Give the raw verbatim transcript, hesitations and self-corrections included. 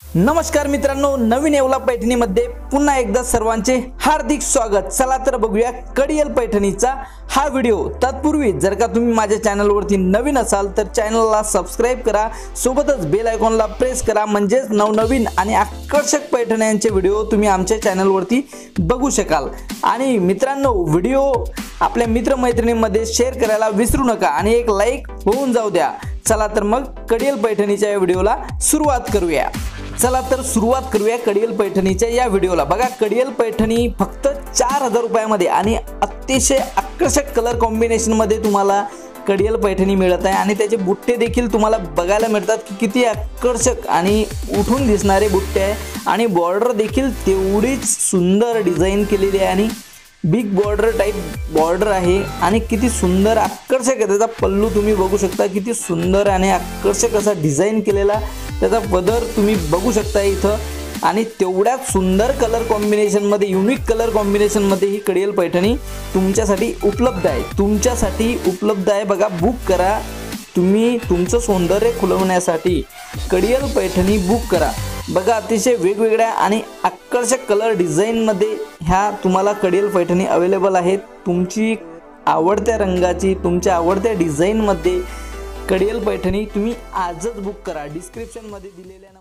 नमस्कार मित्रांनो, नवीन येवला पैठणीमध्ये पुन्हा एकदा सर्वांचे हार्दिक स्वागत। चला तर बघूया कडियल पैठणीचा हा व्हिडिओ। तत्पूर्वी जर का तुम्ही माझ्या चॅनलवरती नवीन असाल तर चॅनलला सबस्क्राइब करा, सोबतच बेल आयकॉनला प्रेस करा, म्हणजे नवनवीन आणि आकर्षक पैठण्यांचे व्हिडिओ तुम्ही आमच्या चॅनलवरती बघू शकाल। आणि मित्रांनो, व्हिडिओ आपल्या मित्रमैत्रिणींमध्ये शेअर करायला विसरू नका आणि एक लाईक होऊन जाऊ द्या। चला तर मग कडियल पैठणीच्या या व्हिडिओला सुरुवात करूया। चला तर सुरुवात करूया कडियल पैठणीच्या या व्हिडिओला। बघा, कडियल पैठणी फक्त चार हजार रुपयामध्ये आणि अतिशय आकर्षक कलर कॉम्बिनेशन मध्ये तुम्हाला कडियल पैठणी मिळत आहे। आणि त्याचे बुट्टे देखील तुम्हाला बघायला मिळतात की किती आकर्षक आणि उठून दिसणारे बुट्टे आहे। आणि बॉर्डर देखील तेवढीच सुंदर डिझाइन केलेली आहे आणि बिग बॉर्डर टाइप बॉर्डर आहे आणि किती सुंदर आकर्षक आहे। त्याचा पल्लू तुम्ही बघू शकता, किती सुंदर आणि आकर्षक असा डिझाइन केलेला त्याचा पदर तुम्ही बघू शकता इथं। आणि तेवढ्याच सुंदर कलर कॉम्बिनेशन मध्ये, युनिक कलर कॉम्बिनेशन मध्ये ही कडियल पैठणी तुमच्यासाठी उपलब्ध आहे तुमच्यासाठी उपलब्ध आहे। बघा, बुक करा तुम्ही तुमचं सौंदर्य खुलवण्यासाठी कडियल पैठणी बुक करा। बघा, अतिशय वेगवेगळ्या आणि आकर्षक कलर डिझाइन मध्ये ह्या तुम्हाला कडियल पैठणी अवेलेबल आहेत। तुमची आवडत्या रंगाची, तुमच्या आवडत्या डिझाइन मध्ये कडियल पैठणी तुम्ही आजच बुक करा। डिस्क्रिप्शन मध्ये दिलेल्या